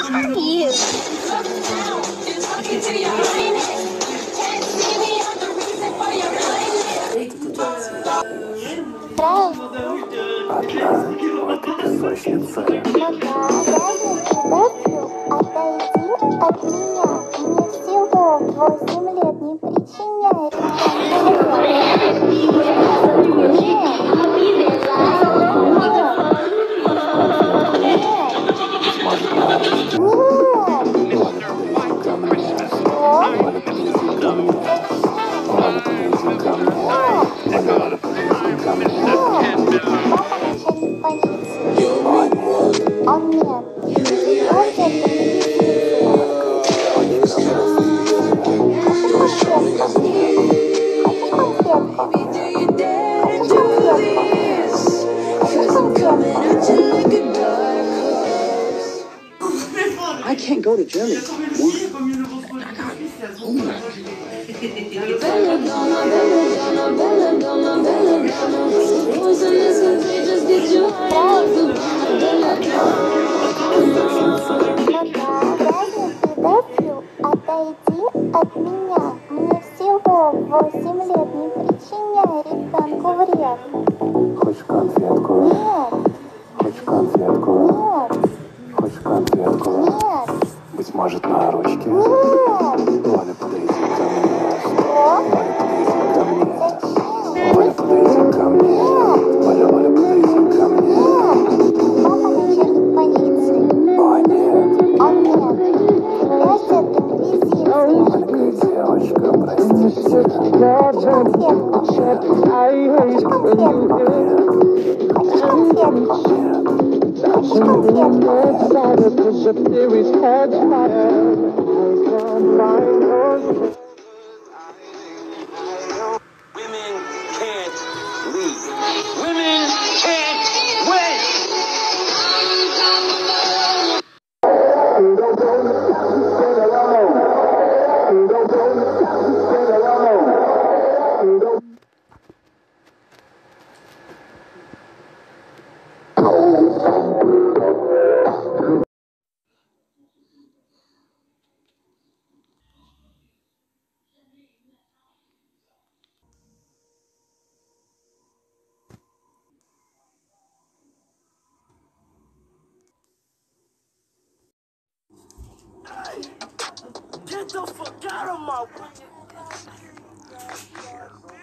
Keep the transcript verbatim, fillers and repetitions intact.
Вот и песочница. Отойди от меня. Мне всего восемь лет, не причиняй. Он нет. Вот это инвестиция. Хочешь конфетку? Хочешь конфетку? Хочешь конфетку? I can't go to Germany. Отойди от меня. Мне всего восемь лет, не причиняй ребенку вред. Хочешь конфетку? Нет. Хочешь конфетку? Нет. Хочешь конфетку? Нет. Быть может, на ручке? Нет. Валя, подойди ко мне. Что? Валя, подойди ко мне. Зачем? Валя, подойди ко мне. Нет. Валя, Валя, подойди ко мне. Нет. Папа начальник полиции. О, нет. Он нет. Это инквизиция. Маленькая девочка, простите. Хочешь конфетку? Хочешь конфетку? Хочешь конфетку? Хочешь конфетку? Women can't lead. Women can't win. Get the fuck out of my way.